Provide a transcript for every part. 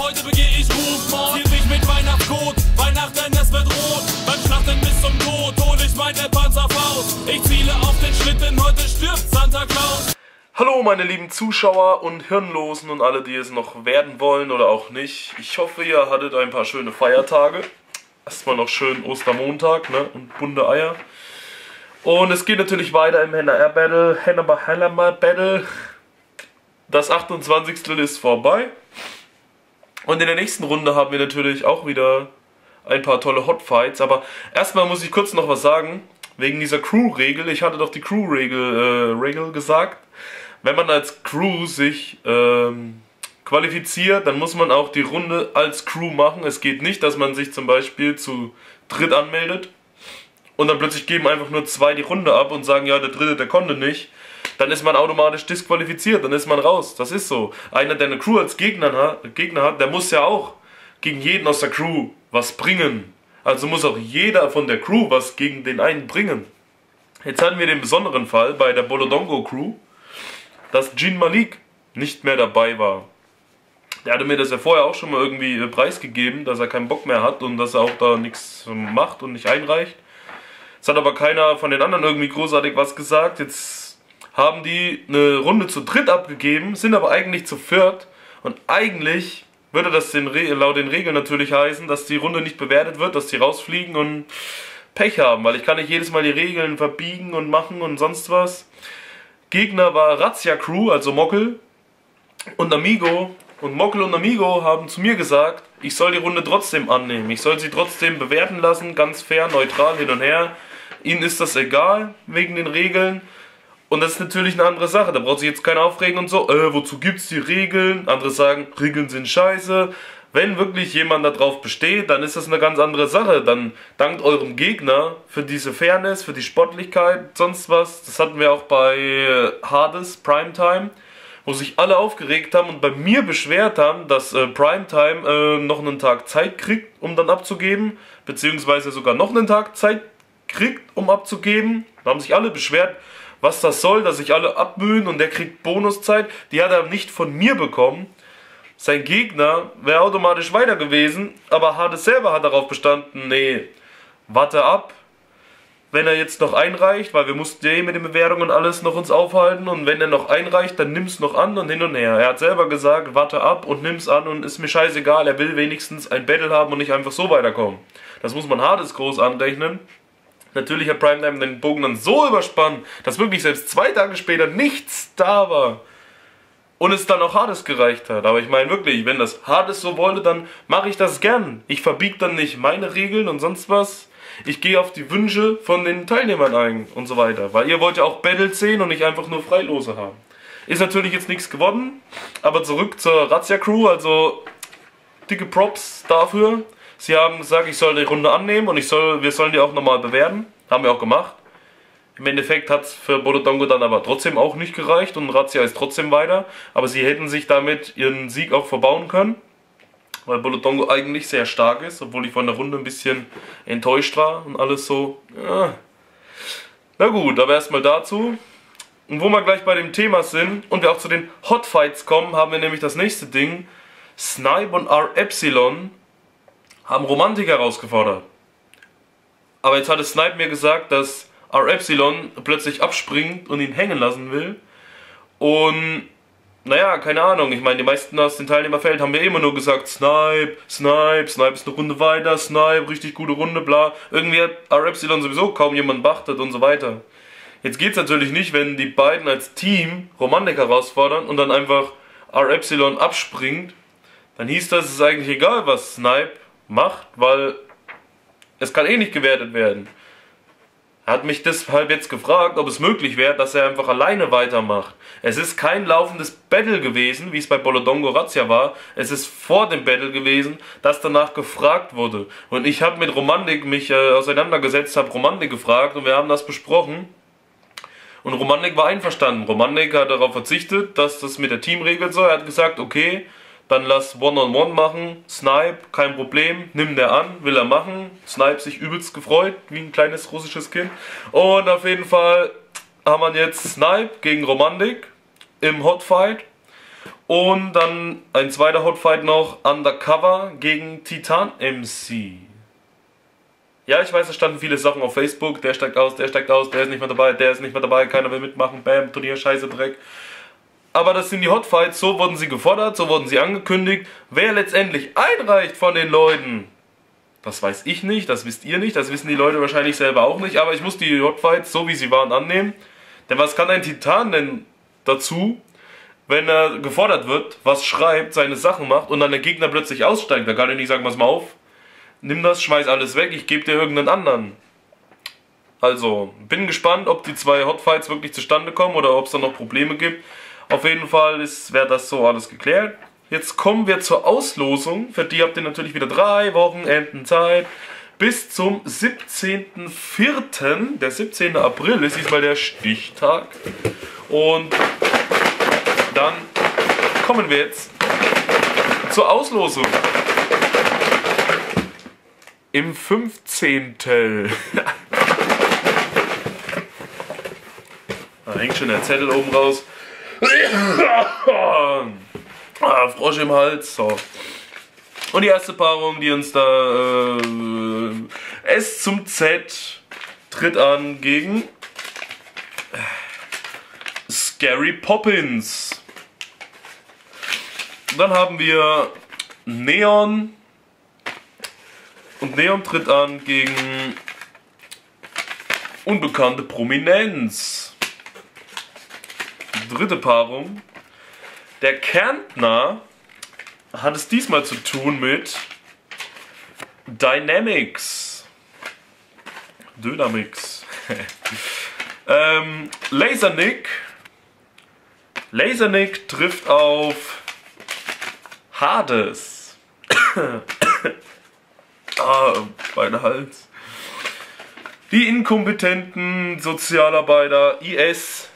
heute begehe ich Rufmord. Ziel mich mit Weihnachtscode, Weihnachten es wird rot. Beim Schlachten bis zum Tod hol ich meine Panzerfaust. Ich ziele auf den Schlitten, heute stirbt Santa Claus. Hallo meine lieben Zuschauer und Hirnlosen und alle, die es noch werden wollen oder auch nicht. Ich hoffe, ihr hattet ein paar schöne Feiertage. Erstmal noch schön Ostermontag, ne? Und bunte Eier. Und es geht natürlich weiter im Battle. Das 28. ist vorbei. Und in der nächsten Runde haben wir natürlich auch wieder ein paar tolle Hotfights. Aber erstmal muss ich kurz noch was sagen. Wegen dieser Crew-Regel. Ich hatte doch die Crew-Regel gesagt. Wenn man als Crew sich qualifiziert, dann muss man auch die Runde als Crew machen. Es geht nicht, dass man sich zum Beispiel zu dritt anmeldet und dann plötzlich geben einfach nur zwei die Runde ab und sagen, ja, der dritte, der konnte nicht. Dann ist man automatisch disqualifiziert, dann ist man raus. Das ist so. Einer, der eine Crew als Gegner hat, der muss ja auch gegen jeden aus der Crew was bringen. Also muss auch jeder von der Crew was gegen den einen bringen. Jetzt hatten wir den besonderen Fall bei der Bolodongo Crew, dass Jin Malik nicht mehr dabei war. Der hatte mir das ja vorher auch schon mal irgendwie preisgegeben, dass er keinen Bock mehr hat und dass er auch da nichts macht und nicht einreicht. Es hat aber keiner von den anderen irgendwie großartig was gesagt. Jetzt haben die eine Runde zu dritt abgegeben, sind aber eigentlich zu viert. Und eigentlich würde das laut den Regeln natürlich heißen, dass die Runde nicht bewertet wird, dass die rausfliegen und Pech haben. Weil ich kann nicht jedes Mal die Regeln verbiegen und machen und sonst was. Gegner war Razzia Crew, also Mockel und Amigo. Und Mockel und Amigo haben zu mir gesagt, ich soll die Runde trotzdem annehmen. Ich soll sie trotzdem bewerten lassen, ganz fair, neutral, hin und her. Ihnen ist das egal, wegen den Regeln. Und das ist natürlich eine andere Sache. Da braucht sich jetzt keiner aufregen und so, wozu gibt's die Regeln? Andere sagen, Regeln sind scheiße. Wenn wirklich jemand darauf besteht, dann ist das eine ganz andere Sache. Dann dankt eurem Gegner für diese Fairness, für die Sportlichkeit, sonst was. Das hatten wir auch bei Hades, Primetime, wo sich alle aufgeregt haben und bei mir beschwert haben, dass Primetime noch einen Tag Zeit kriegt, um dann abzugeben, beziehungsweise sogar noch einen Tag Zeit kriegt, um abzugeben. Da haben sich alle beschwert, was das soll, dass sich alle abmühen und der kriegt Bonuszeit. Die hat er nicht von mir bekommen. Sein Gegner wäre automatisch weiter gewesen, aber Hades selber hat darauf bestanden, nee, warte ab, wenn er jetzt noch einreicht, weil wir mussten ja mit den Bewertungen alles noch uns aufhalten und wenn er noch einreicht, dann nimm's noch an und hin und her. Er hat selber gesagt, warte ab und nimm's an und ist mir scheißegal, er will wenigstens ein Battle haben und nicht einfach so weiterkommen. Das muss man Hades groß anrechnen. Natürlich hat Primetime den Bogen dann so überspannt, dass wirklich selbst 2 Tage später nichts da war. Und es dann auch Hades gereicht hat. Aber ich meine wirklich, wenn das Hades so wollte, dann mache ich das gern. Ich verbiege dann nicht meine Regeln und sonst was. Ich gehe auf die Wünsche von den Teilnehmern ein und so weiter. Weil ihr wollt ja auch Battles sehen und nicht einfach nur Freilose haben. Ist natürlich jetzt nichts geworden. Aber zurück zur Razzia Crew. Also dicke Props dafür. Sie haben gesagt, ich soll die Runde annehmen und wir sollen die auch nochmal bewerten. Haben wir auch gemacht. Im Endeffekt hat es für Bolodongo dann aber trotzdem auch nicht gereicht und Razzia ist trotzdem weiter. Aber sie hätten sich damit ihren Sieg auch verbauen können, weil Bolodongo eigentlich sehr stark ist, obwohl ich von der Runde ein bisschen enttäuscht war und alles so. Ja. Na gut, aber erstmal dazu. Und wo wir gleich bei dem Thema sind und wir auch zu den Hotfights kommen, haben wir nämlich das nächste Ding. Snipe und R-Epsilon haben Romantik herausgefordert. Aber jetzt hatte Snipe mir gesagt, dass R-Epsilon plötzlich abspringt und ihn hängen lassen will. Und naja, keine Ahnung, ich meine, die meisten aus dem Teilnehmerfeld haben mir immer nur gesagt, Snipe, Snipe, Snipe ist eine Runde weiter, Snipe, richtig gute Runde, bla. Irgendwie hat R-Epsilon sowieso kaum jemand beachtet und so weiter. Jetzt geht es natürlich nicht, wenn die beiden als Team Romantik herausfordern und dann einfach R-Epsilon abspringt. Dann hieß das, es ist eigentlich egal, was Snipe macht, weil es kann eh nicht gewertet werden. Er hat mich deshalb jetzt gefragt, ob es möglich wäre, dass er einfach alleine weitermacht. Es ist kein laufendes Battle gewesen, wie es bei Bolodongo Razzia war. Es ist vor dem Battle gewesen, dass danach gefragt wurde. Und ich habe mit Romantik mich auseinandergesetzt, habe Romantik gefragt und wir haben das besprochen. Und Romantik war einverstanden. Romantik hat darauf verzichtet, dass das mit der Teamregel so. Er hat gesagt, okay, dann lass One-on-One machen, Snipe, kein Problem, nimm der an, will er machen. Snipe sich übelst gefreut, wie ein kleines russisches Kind. Und auf jeden Fall haben wir jetzt Snipe gegen Romantik im Hotfight. Und dann ein zweiter Hotfight noch, Undercover gegen Titan MC. Ja, ich weiß, es standen viele Sachen auf Facebook, der steigt aus, der ist nicht mehr dabei, der ist nicht mehr dabei, keiner will mitmachen, bam, Turnier, scheiße, Dreck. Aber das sind die Hotfights, so wurden sie gefordert, so wurden sie angekündigt. Wer letztendlich einreicht von den Leuten, das weiß ich nicht, das wisst ihr nicht, das wissen die Leute wahrscheinlich selber auch nicht, aber ich muss die Hotfights, so wie sie waren, annehmen. Denn was kann ein Titan denn dazu, wenn er gefordert wird, was schreibt, seine Sachen macht und dann der Gegner plötzlich aussteigt? Da kann ich nicht sagen, pass mal auf, nimm das, schmeiß alles weg, ich gebe dir irgendeinen anderen. Also, bin gespannt, ob die zwei Hotfights wirklich zustande kommen oder ob es da noch Probleme gibt. Auf jeden Fall wäre das so alles geklärt. Jetzt kommen wir zur Auslosung. Für die habt ihr natürlich wieder 3 Wochenenden Zeit. Bis zum 17.04. Der 17. April ist diesmal der Stichtag. Und dann kommen wir jetzt zur Auslosung. Im 15. Da hängt schon der Zettel oben raus. Frosch im Hals. So. Und die erste Paarung, die uns da S zum Z tritt an gegen Scary Poppins. Dann haben wir Neon. Und Neon tritt an gegen unbekannte Prominenz. Dritte Paarung. Der Kärntner hat es diesmal zu tun mit Dynamix. Dynamix. Lasernick. Lasernick trifft auf Hades. Mein Hals. Die inkompetenten Sozialarbeiter IS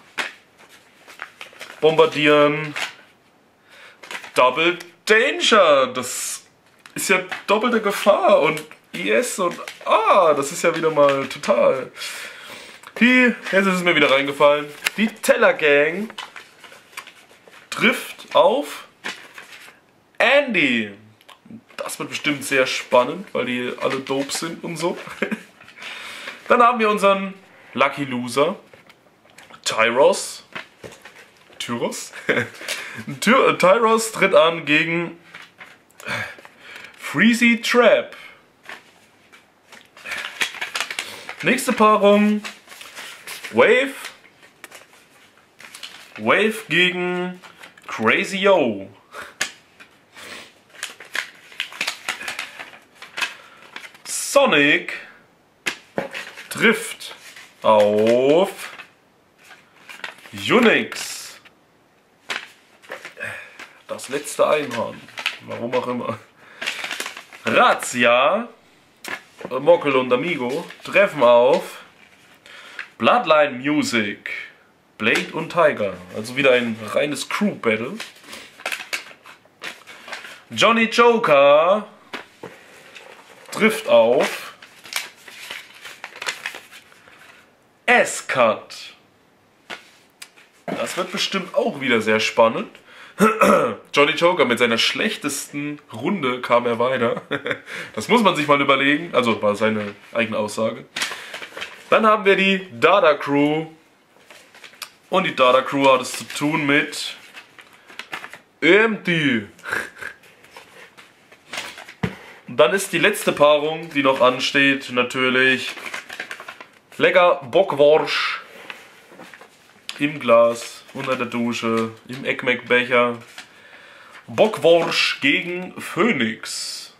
bombardieren Double Danger. Das ist ja doppelte Gefahr und IS und das ist ja wieder mal total. Jetzt ist es mir wieder reingefallen. Die Teller Gang trifft auf Andy. Das wird bestimmt sehr spannend, weil die alle dope sind und so. Dann haben wir unseren Lucky Loser Tyros. Tyros tritt an gegen Freezy Trap. Nächste Paarung Wave gegen Crazy Yo. Sonic trifft auf Unix. Das letzte Einhorn. Warum auch immer. Razzia, Mockel und Amigo treffen auf Bloodline Music, Blade und Tiger. Also wieder ein reines Crew-Battle. Johnny Joker trifft auf S-Cut. Das wird bestimmt auch wieder sehr spannend. Johnny Joker mit seiner schlechtesten Runde kam er weiter. Das muss man sich mal überlegen. Also war seine eigene Aussage. Dann haben wir die Dada Crew. Und die Dada Crew hat es zu tun mit Empty. Und dann ist die letzte Paarung, die noch ansteht, natürlich lecker Bockwurst im Glas. Unter der Dusche, im Eckmeckbecher. Bockwurst gegen Phoenix.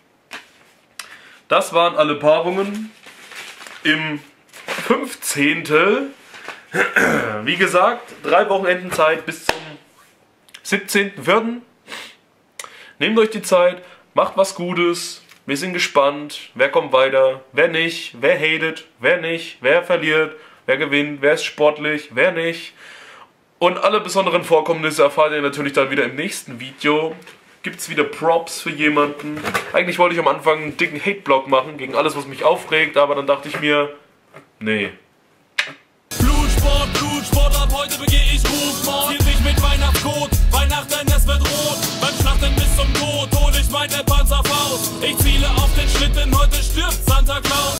Das waren alle Paarungen im 15. Wie gesagt, 3 Wochenenden Zeit bis zum 17.04. Nehmt euch die Zeit, macht was Gutes. Wir sind gespannt, wer kommt weiter, wer nicht, wer hatet, wer nicht, wer verliert, wer gewinnt, wer ist sportlich, wer nicht. Und alle besonderen Vorkommnisse erfahrt ihr natürlich dann wieder im nächsten Video. Gibt es wieder Props für jemanden. Eigentlich wollte ich am Anfang einen dicken Hate-Block machen gegen alles, was mich aufregt, aber dann dachte ich mir, nee. Blutsport, ab heute begehe ich Rufmord. Zieh dich mit Weihnachtscode, Ich ziele auf den Schlitten, heute stirbt Santa Claus.